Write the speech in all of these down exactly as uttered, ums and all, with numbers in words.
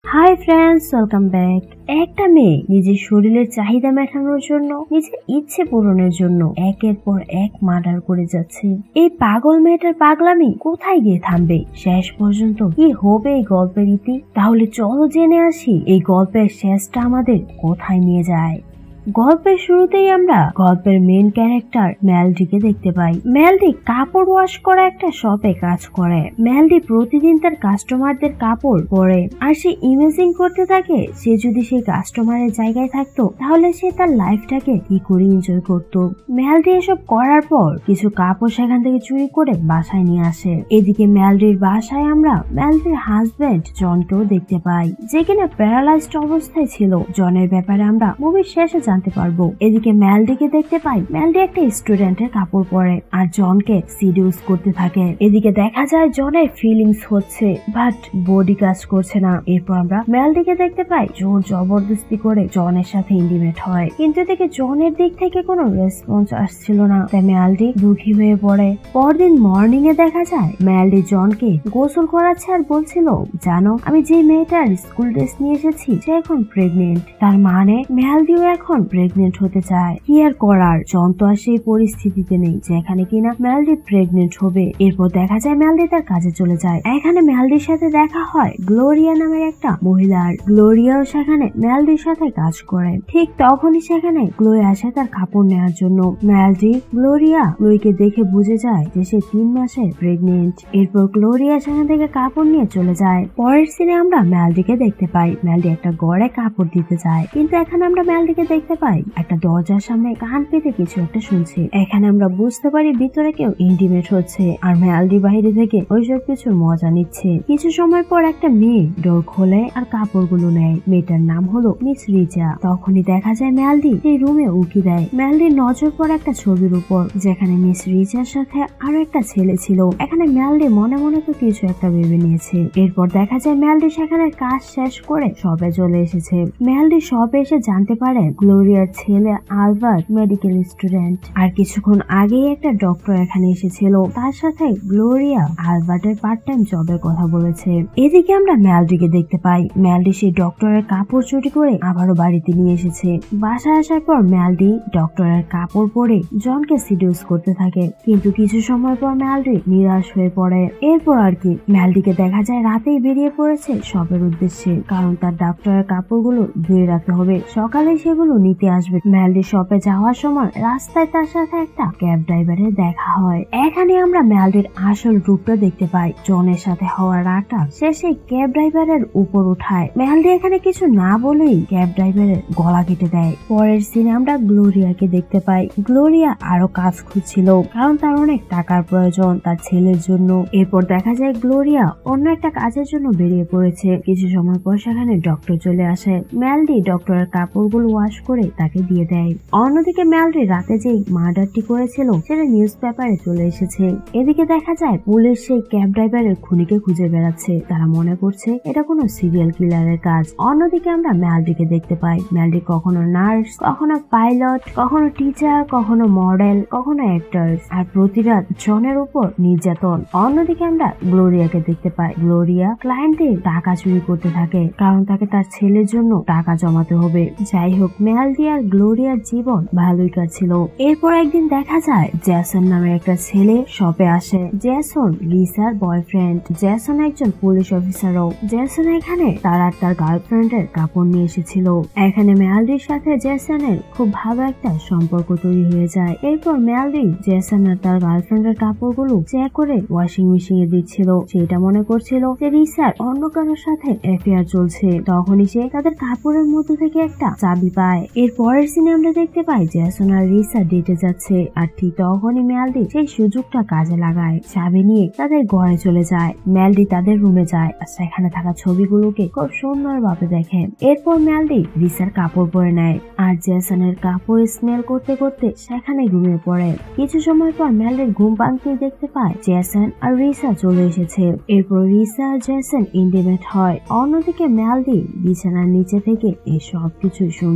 Hi friends, welcome back. একটা মেয়ে নিজের শরীরের চাহিদা মেটানোর জন্য, নিজের ইচ্ছে পূরণের জন্য একের পর এক মার্ডার করে যাচ্ছে। এই পাগল মেয়েটার পাগলামি কোথায় গিয়ে থামবে? শেষ পর্যন্ত কি হবে এই গল্পের ইতি? তাহলে চলো জেনে আসি এই গল্পের শেষটা আমাদের কোথায় নিয়ে যায়। গল্পের শুরুতেই আমরা গল্পের মেন ক্যারেক্টার মেলডিকে দেখতে পাই। মেলডি কাপড় ওয়াশ করা একটা শপে কাজ করে। মেলডি প্রতিদিন তার কাস্টমারদের কাপড় পরে, আর সে ইমেজিং করতে থাকে সে যদি সেই কাস্টমারের জায়গায় থাকতো তাহলে সে তার লাইফটাকে কি করে এনজয় করতো। মেলডি এসব করার পর কিছু কাপড় সেখান থেকে চুরি করে বাসায় নিয়ে আসে। এদিকে মেলডির বাসায় আমরা মেলডির হাজবেন্ড জনকেও দেখতে পাই, যে কিনা প্যারালাইজড অবস্থায় ছিল। জনের ব্যাপারে আমরা মুভির শেষে জানতে পারবো। এদিকে মেলডিকে দেখতে পাই, মেলডি একটা স্টুডেন্টের কাপড় পরে আর জনকে সিডিউস করতে থাকে। এদিকে দেখা যায় জনের ফিলিংস হচ্ছে, বাট বডি কাজ করছে না। এরপর আমরা মেলডিকে দেখতে পাই জোর জবরদস্তি করে জনের সাথে ইন্টিমেট হয়, কিন্তু এদিকে জনের দিক থেকে কোনো রেসপন্স আসছিল না। তাই মেলডি দুঃখী হয়ে পড়ে। পরদিন মর্নিং এ দেখা যায় মেলডি জনকে গোসল করাচ্ছে আর বলছিল, জানো আমি যে মেয়েটার স্কুল ড্রেস নিয়ে এসেছি সে এখন প্রেগনেন্ট। তার মানে মেলডিও এখন প্রেগনেন্ট হতে চায়। কি আর করার, জন তো আর সেই পরিস্থিতিতে নেই যেখানে কিনা মেলডি প্রেগনেন্ট হবে। এরপর দেখা যায় মেলডি তার কাজে চলে যায়। এখানে মেলডির সাথে দেখা হয় গ্লোরিয়া নামের একটা মহিলার। গ্লোরিয়াও সেখানে মেলডির সাথে কাজ করে। ঠিক তখনই সেখানে গ্লোরি আসে তার কাপড় নেওয়ার জন্য। মেলডি গ্লোরিয়া গ্লোরিকে দেখে বুঝে যায় যে সে তিন মাসে প্রেগনেন্ট। এরপর গ্লোরিয়া সেখান থেকে কাপড় নিয়ে চলে যায়। পরের সিনে আমরা মেলডিকে দেখতে পাই, মেলডি একটা গড়ে কাপড় দিতে যায়, কিন্তু এখানে আমরা মেলডিকে দেখতে পাই একটা দরজার সামনে কান পেতে কিছু একটা শুনছে। এখানে আমরা বুঝতে পারি ভিতরে কেউ ইন্টিমেট হচ্ছে, আর মেলডি বাইরে থেকে ওইসব কিছুর মজা নিচ্ছে। কিছু সময় পর একটা মেয়ে ডোর খোলে আর কাপড়গুলো নেয়। মেয়েটার নাম হলো মিস রিচা। তখনই দেখা যায় মেলডি সেই রুমে উকি দেয়। মেলডির নজর পড়ে একটা ছবির উপর, যেখানে মিস রিচার সাথে আরো একটা ছেলে ছিল। এখানে মেলডি মনে মনে তো কিছু একটা ভেবে নিয়েছে। এরপর দেখা যায় মেলডি সেখানে কাজ শেষ করে শপে চলে এসেছে। মেলডি শপে এসে জানতে পারে গ্লোরিয়ার ছেলে আলবার্ট মেডিকেল স্টুডেন্ট, আর কিছুক্ষণ আগেই একটা ডক্টর এখানে এসেছিল। তার সাথে গ্লোরিয়া আলবার্টের পার্ট টাইম জবের কথা বলেছে। এদিকে আমরা মেলডিকে দেখতে পাই, মেলডি সেই ডক্টরের কাপড় চুরি করে আবারও বাড়িতে নিয়ে এসেছে। বাসায় আসার পর মেলডি ডক্টরের কাপড় পরে জনকে সিডিউস করতে থাকে, কিন্তু কিছু সময় পর মেলডি নিরাশ হয়ে পড়ে। এরপর আর কি মেলডিকে দেখা যায় রাতেই বেরিয়ে পড়েছে শপের উদ্দেশ্যে, কারণ তার ডক্টরের কাপড়গুলো ধুয়ে রাখতে হবে, সকালে সেগুলো নিতে আসবে। মেলডি শপে যাওয়ার সময় রাস্তায় তার সাথে একটা ক্যাব ড্রাইভারের দেখা হয়। এখানে আমরা মেলডির আসল রূপটা দেখতে পাই। জনের সাথে হওয়ার রাগটা সে সেই ক্যাব ড্রাইভারের উপর উঠায়। মেলডি এখানে কিছু না বলেই ক্যাব ড্রাইভারের গলা কেটে দেয়। পরের সিনে আমরা গ্লোরিয়াকে দেখতে পাই। গ্লোরিয়া আরো কাজ খুঁজছিল, কারণ তার অনেক টাকার প্রয়োজন তার ছেলের জন্য। এরপর দেখা যায় গ্লোরিয়া অন্য একটা কাজের জন্য বেরিয়ে পড়েছে। কিছু সময় পর সেখানে ডক্টর চলে আসে। মেলডি ডক্টরের কাপড়গুলো ওয়াশ করে তাকে দিয়ে দেয়। অন্যদিকে মেলডি রাতে যে মার্ডারটি করেছিল সেটা নিউজ পেপারে চলে এসেছে। এদিকে দেখা যায় পুলিশ সেই ক্যাব ড্রাইভারের খুনিকে খুঁজে বেড়াচ্ছে। তারা মনে করছে এটা কোনো সিরিয়াল কিলারের কাজ। অন্যদিকে আমরা মেলডিকে দেখতে পাই, মেলডি কখনো নার্স, কখনো পাইলট, কখনো টিচার, কখনো মডেল, কখনো অ্যাক্টর, আর প্রতিরাত জনের উপর নির্যাতন। অন্যদিকে আমরা গ্লোরিয়াকে দেখতে পাই, গ্লোরিয়া ক্লায়েন্টের টাকা চুরি করতে থাকে, কারণ তাকে তার ছেলের জন্য টাকা জমাতে হবে। যাই হোক, মেলডি আর গ্লোরিয়ার জীবন ভালোই কাটছিল। এরপর একদিন দেখা যায় জ্যাসন নামের একটা ছেলে শপে আসে। জ্যাসন লিসার বয়ফ্রেন্ড। জ্যাসন একজন পুলিশ অফিসারও। জ্যাসন এখানে তার আর তার গার্লফ্রেন্ডের কাপড় নিয়ে এসেছিল। এখানে মেলডির সাথে জ্যাসনের খুব ভালো একটা সম্পর্ক তৈরি হয়ে যায়। এরপর মেলডি জ্যাসন আর তার গার্লফ্রেন্ডের কাপড়গুলো চেক করে ওয়াশিং মেশিনে দিচ্ছিল। সেটা মনে করছিল যে রিসার অন্য কারোর সাথে অ্যাফেয়ার চলছে। তখনই সে তাদের কাপড়ের মধ্যে থেকে একটা চাবি পায়। এর পরের সিনে আমরা দেখতে পাই জ্যাসন আর রিসা ডেটে যাচ্ছে, আর ঠিক তখনই মেলডি সেই সুযোগটা কাজে লাগায়। চাবি নিয়ে তাদের ঘরে চলে যায়। মেলডি তাদের রুমে যায় আর সেখানে থাকা ছবিগুলোকে খুব সুন্দর ভাবে দেখে। এরপর মেলডি রিসার কাপড় পরে নেয়, আর জ্যাসনের কাপড় স্মেল করতে করতে সেখানে ঘুমিয়ে পড়ে। কিছু সময় পর মেলডির ঘুম ভাঙতে দেখতে পায় জ্যাসন আর রিসা চলে এসেছে। এরপর রিসা আর জ্যাসন ইন্টিমেট হয়। অন্যদিকে মেলডি বিছানার নিচে থেকে এই সব কিছুই শুনছিল।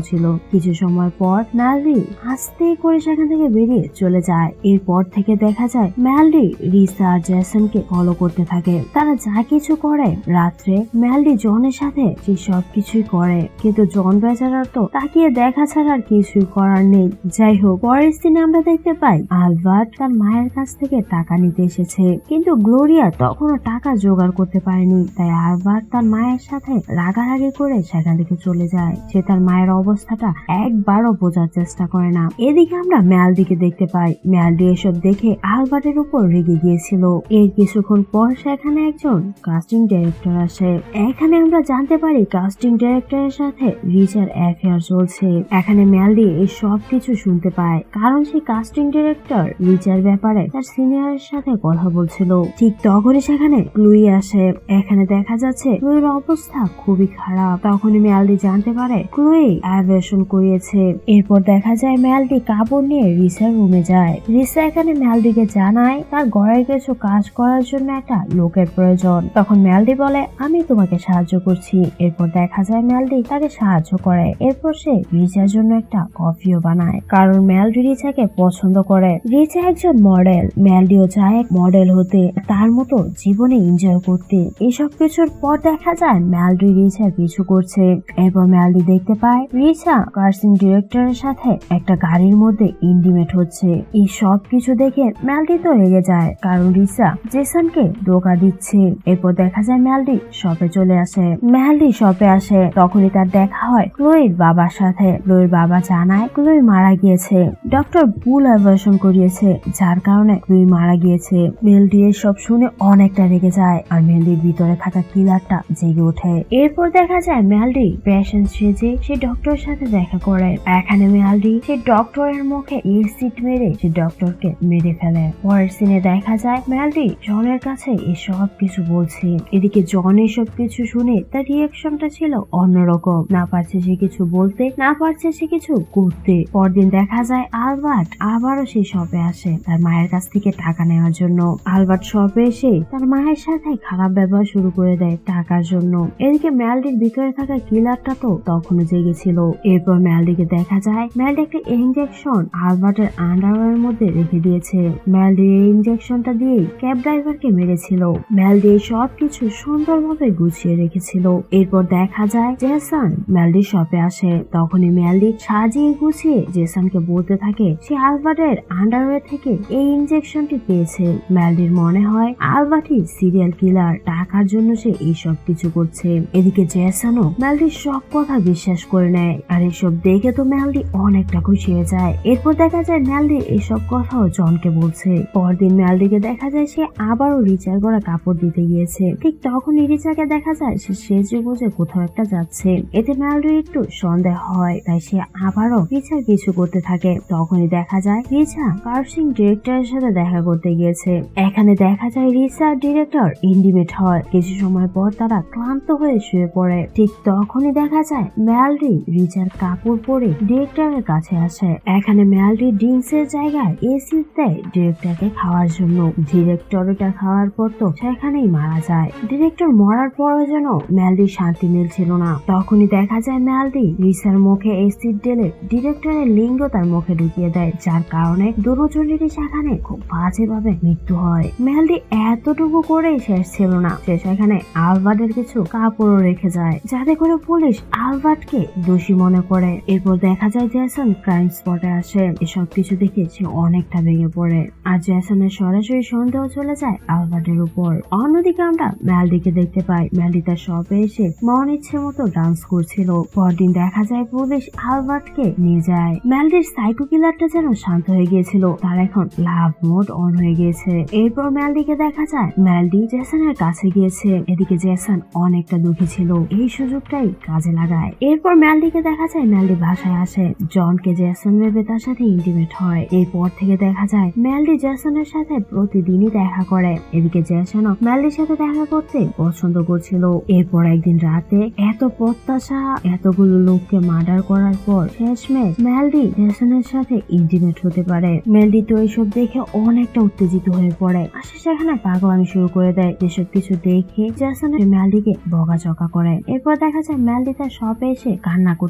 কিছু সময় পর ম্যালডি আস্তে করে সেখান থেকে বেরিয়ে চলে যায়। এরপর থেকে দেখা যায় ম্যালডি রিসা আর জ্যাসনকে ফলো করতে থাকে। তারা যা কিছু করে, রাত্রে ম্যালডি জনের সাথে সে সবকিছুই করে, কিন্তু জন বেচারার তো তাকিয়ে দেখা ছাড়া আর কিছুই করার নেই। যাই হোক, পরের দিনে আমরা দেখতে পাই আলবার্ট তার মায়ের কাছ থেকে টাকা নিতে এসেছে, কিন্তু গ্লোরিয়া তখনও টাকা জোগাড় করতে পারেনি। তাই আলবার্ট তার মায়ের সাথে রাগারাগি করে সেখান থেকে চলে যায়। সে তার মায়ের অবস্থাটা একবারও বোঝার চেষ্টা করে না। এদিকে আমরা ম্যালডিকে দেখতে পাই। ম্যালডি এসব দেখে আলবার্টের উপর রেগে গিয়েছিল। এর কিছুক্ষণ পর সেখানে একজন কাস্টিং ডাইরেক্টর আসে। এখানে আমরা জানতে পারি কাস্টিং ডাইরেক্টরের সাথে রিচার অ্যাফেয়ার চলছে। এখানে ম্যালডি এই সব কিছু শুনতে পায়, কারণ সেই কাস্টিং ডাইরেক্টর রিচার ব্যাপারে তার সিনিয়রের সাথে কথা বলছিল। ঠিক তখনই সেখানে ক্লুই আসে। এখানে দেখা যাচ্ছে ক্লুইর অবস্থা খুবই খারাপ। তখনই ম্যালডি জানতে পারে ক্লুই অ্যাভিয়েশন করিয়েছে। এরপর দেখা যায় ম্যালডি কাপড় নিয়ে রিসার রুমে যায়। রিসা এখানে ম্যালডিকে জানায় তার ঘরের কিছু কাজ করার জন্য একটা লোকের প্রয়োজন। তখন ম্যালডি বলে, আমি তোমাকে সাহায্য করছি। এরপর দেখা যায় ম্যালডি তাকে সাহায্য করে। এরপর সে রিচার জন্য একটা কফিও বানায়, কারণ ম্যালডি রিচাকে পছন্দ করে। রিচা একজন মডেল, ম্যালডিও চায় মডেল হতে, তার মতো জীবনে এনজয় করতে। এসব কিছুর পর দেখা যায় ম্যালডি রিচার পিছু করছে। এরপর ম্যালডি দেখতে পায় রিচা কাস্টিং ডিরেক্টরের সাথে একটা গাড়ির মধ্যে ইন্টিমেট হচ্ছে। এই সব কিছু দেখে ম্যালডি তো রেগে যায়, কারণ রিচা জেসনকে ধোঁকা দিচ্ছে। এরপর দেখা যায় ম্যালডি শপে চলে আসে। ম্যালডি শপে আসে, তখনই তার দেখা হয় ক্লোইর বাবার সাথে। ক্লোইর বাবা জানায় ক্লোই মারা গিয়েছে, ডক্টর ভুল অ্যাবর্শন করিয়েছে, যার কারণে ক্লোই মারা গিয়েছে। ম্যালডি এসব শুনে অনেকটা রেগে যায়, আর ম্যালডির ভিতরে থাকা কিলারটা জেগে ওঠে। এরপর দেখা যায় ম্যালডি পেশেন্ট সেজে সে ডক্টরের সাথে দেখা করে। এখানে ম্যালডি সে ডক্টরের মুখে এসিড মেরে সে ডক্টরকে মেরে ফেলে। পরের সিনে দেখা যায় ম্যালডি জনের কাছে এসব কিছু বলছে। এদিকে জন এসব কিছু শুনে তার রিয়াকশনটা ছিল অন্যরকম। না পারছে সে কিছু বলতে, না পারছে সে কিছু করতে। পরদিন দেখা যায় আলবার্ট আবারও সেই শপে আসে তার মায়ের কাছ থেকে টাকা নেওয়ার জন্য। আলবার্ট শপে এসে তার মায়ের সাথে খারাপ ব্যবহার শুরু করে দেয় টাকার জন্য। এদিকে ম্যালডির ভিতরে থাকা কিলারটা তো তখনও জেগেছিল। এরপর ম্যালডিকে দেখা যায় ম্যালডি একটা ইনজেকশন আলবার্টের আন্ডারওয়্যারের মধ্যে রেখে দিয়েছে। ম্যালডি এই ইনজেকশনটা দিয়ে ক্যাব ড্রাইভারকে মেরেছিল। ম্যালডি সব কিছু সুন্দরভাবে গুছিয়ে রেখেছিল। এরপর দেখা যায় জেসন ম্যালডির শপে আসে। তখনই ম্যালডি সাজিয়ে গুছিয়ে জেসনকে বলতে থাকে সে আলবার্টের আন্ডারওয়্যার থেকে এই ইনজেকশনটি পেয়েছে। ম্যালডির মনে হয় আলবার্টই সিরিয়াল কিলার, টাকার জন্য সে এইসব কিছু করছে। এদিকে জেসনও ম্যালডির সব কথা বিশ্বাস করে নেয়, আর এসব দেখে তো ম্যালডি অনেকটা খুশি হয়ে যায়। এরপর দেখা যায় ম্যালডি এসব কথাও জনকে বলছে। পরদিন ম্যালডিকে দেখা যায় সে আবারও রিচার করা কাপড় দিতে গিয়েছে। ঠিক তখনই রিচাকে দেখা যায় সে সেজে গুজে কোথাও একটা যাচ্ছে। এতে ম্যালডির একটু সন্দেহ হয়, তাই সে আবারও রিচার কিছু করতে থাকে। তখনই দেখা যায় রিচা কাস্টিং ডিরেক্টরের সাথে দেখা করতে গিয়েছে। এখানে দেখা যায় রিচা ডিরেক্টর ইন্টিমেট হয়। কিছু সময় পর তারা ক্লান্ত হয়ে শুয়ে পড়ে। ঠিক তখনই দেখা যায় ম্যালডি রিচার কাপড় পরে ডিরেক্টরের কাছে আসে। এখানে ম্যালডি ড্রিঙ্কস এর জায়গায় এসিড দেয় ডিরেক্টরকে খাওয়ার জন্য। ডিরেক্টর ওটা খাওয়ার পর তো সেখানেই মারা যায়। ডিরেক্টর মরার পরও যেন ম্যালডির শান্তি মিলছিল না। তখনই দেখা যায় ম্যালডি রিচার মুখে এসিড ঢেলে ডিরেক্টরের লিঙ্গ তার মুখে ঢুকিয়ে দেয়, যার কারণে দুজনেরই সেখানে খুব বাজেভাবে মৃত্যু হয়। ম্যালডি এতটুকু করেই শেষ ছিল না, সে সেখানে আলবার্টের কিছু কাপড়ও রেখে যায়, যাতে করে পুলিশ আলবার্টকে দোষী মনে করে। এরপর দেখা যায় জেসন ক্রাইম স্পটে আসে। এসব কিছু দেখে সে অনেকটা ভেঙে পড়ে, আর জেসনের সরাসরি সন্দেহ চলে যায় আলবার্টের উপর। অন্যদিকে আমরা ম্যালডিকে দেখতে পাই। ম্যালডি তার শপে এসে মন ইচ্ছে মতো ডান্স করছিল। পরদিন দেখা যায় পুলিশ আলবার্টকে নিয়ে যায়। ম্যালডির সাইকো কিলারটা যেন শান্ত হয়ে গিয়েছিল, তার এখন লাভ মোড অন হয়ে গিয়েছে। এরপর ম্যালডিকে দেখা যায় ম্যালডি জেসনের কাছে গিয়েছে। এদিকে জেসন অনেকটা দুঃখী ছিল, এই সুযোগটাই কাজে লাগায়। এরপর ম্যালডিকে দেখা যায় ম্যালডি বাসায় আসে। জনকে জেসন ভেবে তার সাথে ইন্টিমেট হয়। এরপর থেকে দেখা যায় ম্যালডি জেসনের সাথে প্রতিদিনই দেখা করে। এদিকে জেসনও ম্যালডির সাথে দেখা করতে পছন্দ করছিল। এরপর একদিন রাতে এত প্রত্যাশা, এতগুলো লোককে মার্ডার করার পর শেষমেশ ম্যালডি জেসনের সাথে ইন্টিমেট হতে পারে। ম্যালডি তো এইসব দেখে অনেকটা উত্তেজিত হয়ে পড়ে, আসে সেখানে পাগলামি শুরু করে দেয়। যেসব কিছু দেখে জেসন ম্যালডিকে বকাঝকা করে। এরপর দেখা যায় ম্যালডি তার শপে এসে কান্না করতে থাকে।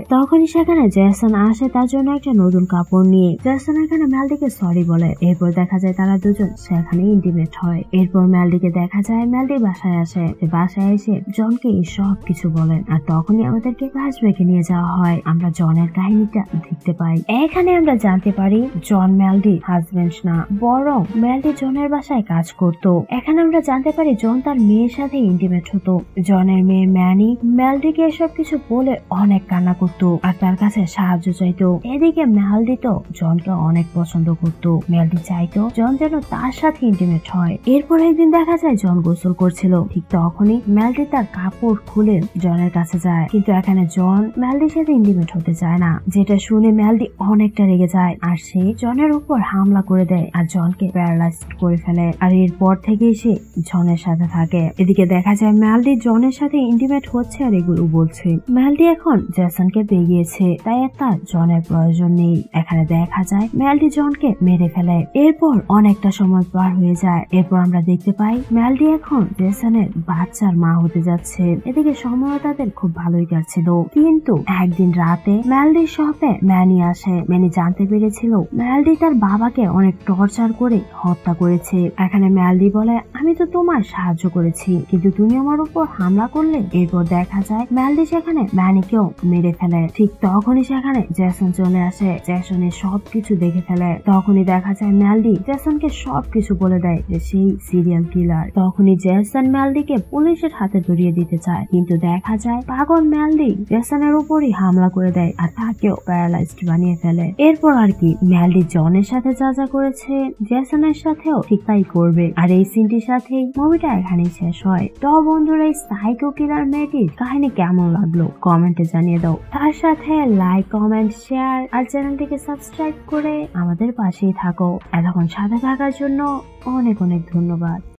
তখনই সেখানে জেসন আসে তার জন্য একটা নতুন কাপড় নিয়ে। জেসন এখানে ম্যালডিকে সরি বলে। এরপর দেখা যায় তারা দুজন সেখানে ইন্টিমেট হয়। এরপর ম্যালডিকে দেখা যায় ম্যালডি বাসায় আসে। বাসায় এসে জনকে এই সব কিছু বলেন আর তখনই আমাদেরকে ফ্ল্যাশব্যাকে নিয়ে যাওয়া হয়। আমরা জনের কাহিনীটা দেখতে পাই। এখানে আমরা জানতে পারি জন ম্যালডি হাজবেন্ড না, বরং ম্যালডি জনের বাসায় কাজ করতো। এখানে আমরা জানতে পারি জন তার মেয়ের সাথে ইন্টিমেট হতো। জনের মেয়ে ম্যানি ম্যালডিকে এসব কিছু বলে অনেক কান্না করতো আর তার কাছে সাহায্য চাইতো। এদিকে ম্যালডি তো জনকে অনেক পছন্দ করতো। ম্যালডি চাইতো জন যেন তার সাথে ইন্টিমেট হয়। এরপর একদিন দেখা যায় জন গোসল করছিল। ঠিক তখনই ম্যালডি তার কাপড় খুলে জনের কাছে যায়, কিন্তু এখানে জন ম্যালডির সাথে ইন্টিমেট হতে চায় না। যেটা শুনে ম্যালডি অনেকটা রেগে যায় আর সে জনের উপর হামলা করে দেয় আর জনকে প্যারালাইজ করে ফেলে। আর এরপর থেকে সে জনের সাথে থাকে। এদিকে দেখা যায় ম্যালডি জনের সাথে ইন্টিমেট হচ্ছে আর এগুলো বলছে। ম্যালডি এখন জেসনকে পেয়ে গিয়েছে, তাই আর তার জনের প্রয়োজন নেই। এখানে দেখা যায় ম্যালডি জনকে মেরে ফেলে। এরপর অনেকটা সময় পার হয়ে যায়। এরপর আমরা দেখতে পাই ম্যালডি এখন জেসনের বাচ্চার মা হতে যাচ্ছে। এদিকে সময় তাদের খুব ভালোই কাটছিল, কিন্তু একদিন রাতে ম্যালডির শপে ম্যানি আসে। ম্যানি জানতে পেরেছিল ম্যালডি তার বাবাকে অনেক টর্চার করে হত্যা করেছে। এখানে ম্যালডি বলে, আমি তো তোমার সাহায্য করেছি, কিন্তু তুমি আমার উপর হামলা করলে। এরপর দেখা যায় ম্যালডি সেখানে ম্যানিকেও মেরে ফেলে। ঠিক তখনই সেখানে জেসন চলে আসে। জেসনের সবকিছু দেখে ফেলে। তখনই দেখা যায় ম্যালডি জেসনকে সবকিছু বলে দেয় যে সেই সিরিয়াল কিলার। তখনই জেসন ম্যালডিকে পুলিশের হাতে ধরিয়ে দিতে চায়, কিন্তু দেখা যায় পাগল ম্যালডি জেসনের উপরই হামলা করে দেয় আর তাকেও প্যারালাইজড বানিয়ে ফেলে। এরপর আর কি ম্যালডি জনের সাথে যা যা করেছে জেসনের সাথেও ঠিক তাই করবে। আর এই সিনটির সাথেই মুভিটা এখানেই শেষ হয়। তো বন্ধুরা, এই সাইকো কিলার মেয়েটির কাহিনী কেমন লাগলো কমেন্টে জানিয়ে দাও। তার সাথে লাইক, কমেন্ট, শেয়ার আর চ্যানেলটিকে সাবস্ক্রাইব করে আমাদের পাশেই থাকো। এতক্ষণ সাথে থাকার জন্য অনেক অনেক ধন্যবাদ।